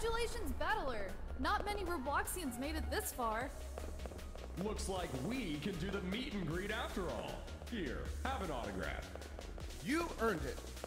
Congratulations, Battler! Not many Robloxians made it this far. Looks like we can do the meet and greet after all. Here, have an autograph. You earned it.